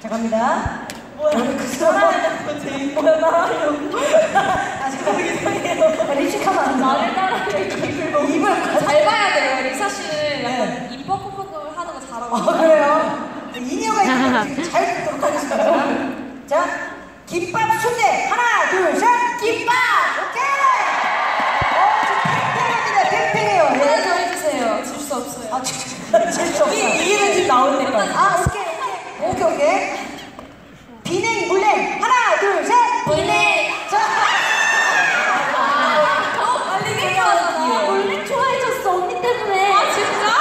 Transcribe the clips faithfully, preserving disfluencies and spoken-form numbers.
자, 갑니다. 뭐야? 우리 그 사람 제일 뭐야 나라요? 아, 잠깐 이상해요. 리식하면 안 돼. 나를 따라하는 입을 입을 잘 봐야 돼요. 리사 씨는 약간 네. 입 뻐꾸뻐꾸 하는 거 잘하고. 어, 그래요? 인이어가 있는 거 잘 듣도록 하겠습니다. 자, 김밥 순대 하나, 둘, 셋. 김밥! 오케이. 어, 지금 팽팽합니다. 팽팽해요. 하나 예. 더 해주세요. 질 수 없어요. 아, 진짜 질수 없어. 이기는 집 나올 때까지. 아, 오케이, 오케이, 오케이, 오케이. 비냉, 물냉 하나, 둘, 셋. 비냉! 자, 어? 빨리 생각하잖아. 원래 좋아해줬어. 언니 때문에. 아, 진짜?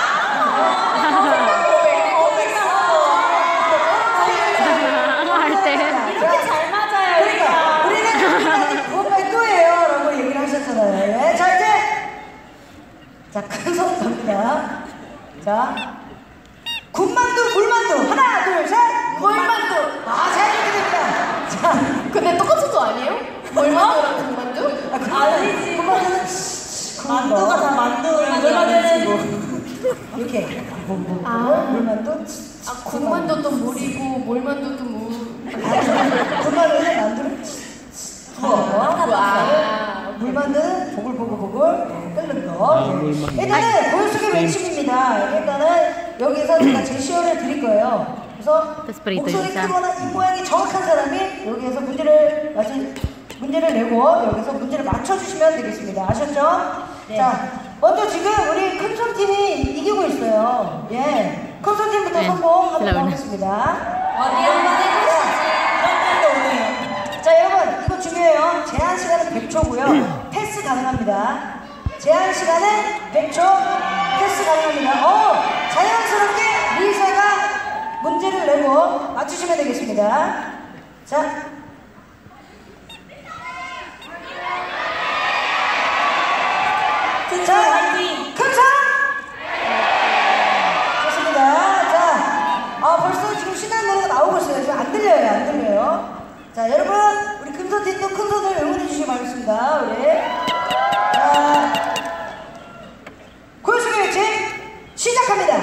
할 때. 이렇게 잘 맞아요. 그러니까 우리는 그것까지 또예요 라고 얘기를 하셨잖아요. 예. 자, 이제 자, 큰 손 갑니다. 자, 군만두, 물만두 하나, 둘, 셋. 물만두. 아, 잘 듣게 됩니다. 자, 근데 똑같은 거 아니에요? 물만두랑 군만두? 아, 군만두, 아니지. 군만두는 만두가 다 만두를 물만두는 뭐. 이렇게 뭐, 뭐, 뭐, 아. 물만두. 아, 군만두도 물이고 물만두도 물. 군만두는 만두를 부어. 와. 물만두는 보글보글보글 끓는 거. 예. 일단은 고요속의 외침입니다. 일단은 여기서 제가 제시어를 드릴 거예요. 그래서 Espiritu 목소리 Santo. 크거나 입 모양이 정확한 사람이 여기에서 문제를 맞히 문제를 내고 여기서 문제를 맞춰주시면 되겠습니다. 아셨죠? 네. 자, 먼저 지금 우리 큰손 팀이 이기고 있어요. 예, 큰손 팀부터 네. 성공하도록 그러면은. 하겠습니다. 어디 한번 해보시지. 이런 날도 오네요. 자, 여러분 이거 중요해요. 제한 시간은 백 초고요. 패스 가능합니다. 제한 시간은 백 초. 패스 가능합니다. 어, 자연스럽게 리사가 문제를 내고 맞추시면 되겠습니다. 자, 큰손 화이팅! 큰 손! 좋습니다. 자, 아, 벌써 지금 신나는 노래가 나오고 있어요. 지금 안 들려요, 안 들려요. 자, 여러분, 우리 금손 팀도 큰 손을 응원해 주시기 바라겠습니다. 우리. 자, 고요속의 외침 시작합니다.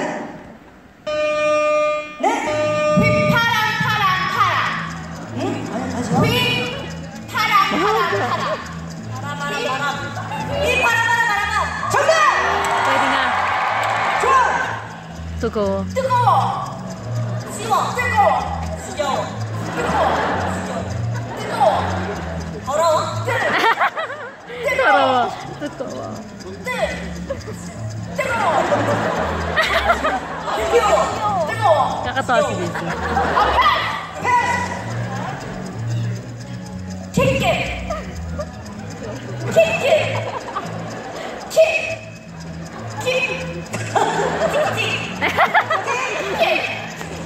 네? 파랑 파랑 파랑. 응? 아니, 다시요. 휘 파랑 파랑 파랑. 바라바라 바람. 휘 파랑 파랑 파랑. 정답! Pwede na. 좋아! Tuko. 뜨거워. 쉬워. 뜨거워. 지겨워. 뜨거워. 뜨거워. 더러워. Totoo. Totoo. 뜨. 뜨거워. 귀여워. 뜨거워. Kakatawa si Disney. 킥킥. 킥킥. 킥. 킥. 킥킥. 킥.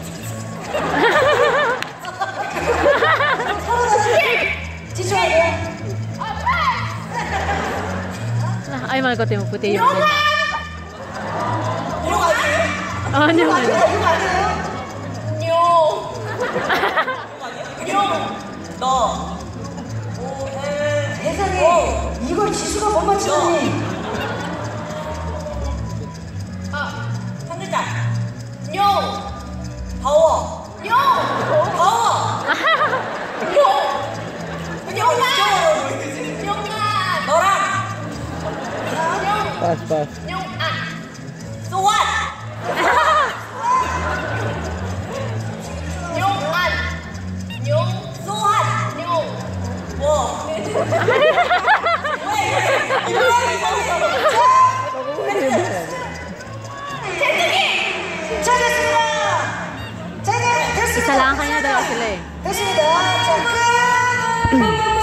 지쳐하세요. Ay, mahal ko mo puti yung 용아. 이런 거 아니에요? Oh, 이거 yung 아니에요? 이거 아니에요? 용. 용. 너. 오, 에. 세상에 이걸 지수가 못 맞추다니. 아. 한 글자. 용. 더워. 용. 더워. 용. 용아. 귀여워. 용아. 너랑. Pass, pass. 용아. So what? 용안. 용. So what? 용. 뭐? 왜? 태극이. 자, 됐습니다. 자, 이제 됐습니다. Isa lang kanya, dalawa sila eh. 됐습니다. 자, 끝.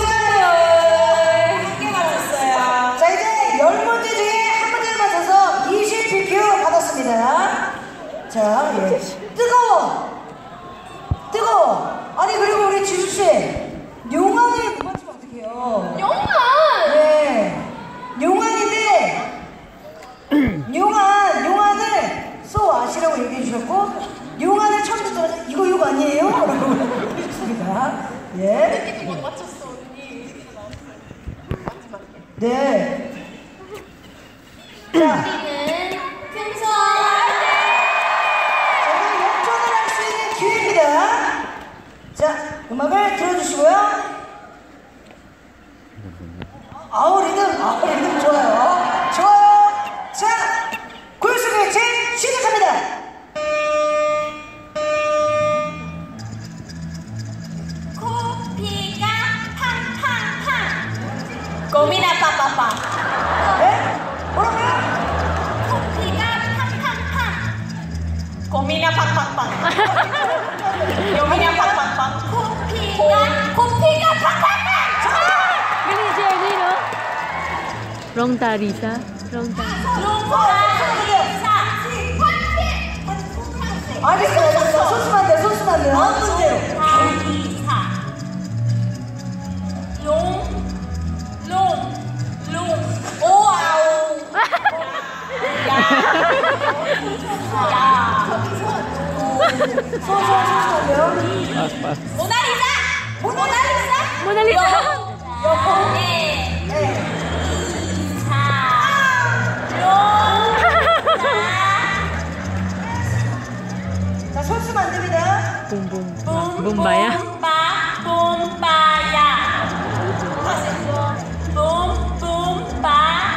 함께 맞췄어요. 자, 이제 열 문제 중에 한 문제를 맞춰서 이십 피큐 받았습니다. 자, 예. 뜨거워. 뜨거워. 아니, 그리고 우리 지수씨. 용안을 못 맞추면 어떡해요? 용안. 네. 용안인데, 용안, 용안을 쏘 아시라고 얘기해 주셨고, 용안을 처음 듣자마자 이거 욕 아니에요? 라고 해주셨습니다. 예. 이거 못 맞췄어 언니. 네. 자, 우리는 금손. 저는 역전을 할 수 있는 기회입니다. 음악을 들어주시고요. 아우 리듬, 아우 리듬 좋아요. 좋아요. 자, 골수 매치 시작합니다. 코피가 팡팡팡. 고민아 빠빠빠. 네? 뭐라고요? 코피가 팡팡팡. 고민아 팡팡팡. 고민아 팡팡팡. 코피가 코피가 팡팡팡. Galing si Ernie, no? Wrong ta, Risa. Wrong ta. 알겠어요, 알겠어요. 손수만 안 돼요, 손수만 안 돼요. 다음 문제로. 다리사. 롱, 롱, 롱. 오아오. 야. 야. 손, 손, 손수만 안 돼요. 모나리자. 모나리자. 모나리자. 영. 네. 네. 사. 롱. 자, 손수만 안 됩니다. Boom, boom. 붐. Bumbaya. 붐바. 붐바야. 붐. 붐바.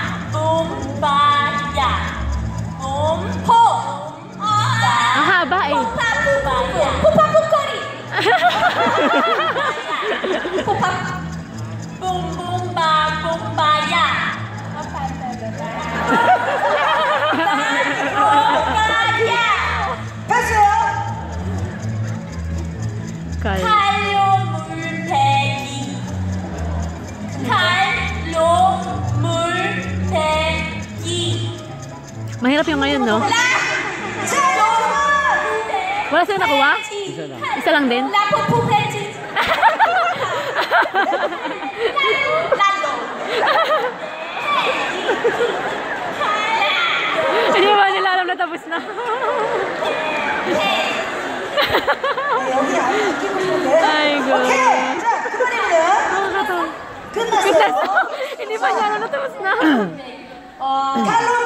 붐바야. 붐. 포. Ang haba eh. 푸파푸파야. 푸파푸거리. 푸파. 붐붐바 붐바야. 붐바야. 패스요. Kal. 칼로 물배기. 칼로 물배기. Mahirap yung ngayon, no? 자, 여러분. Wala sa'yo nakuha? Isa lang din? 라포푸페지. 랄로. Hindi ba nila alam na tapos na? 네, 여기 안에 느끼고 싶은데. 아이고. 오케이. 자, 그만입니다. Nakakatawa. 끝났어요. Hindi pa niya alam na tapos na. 어. 칼로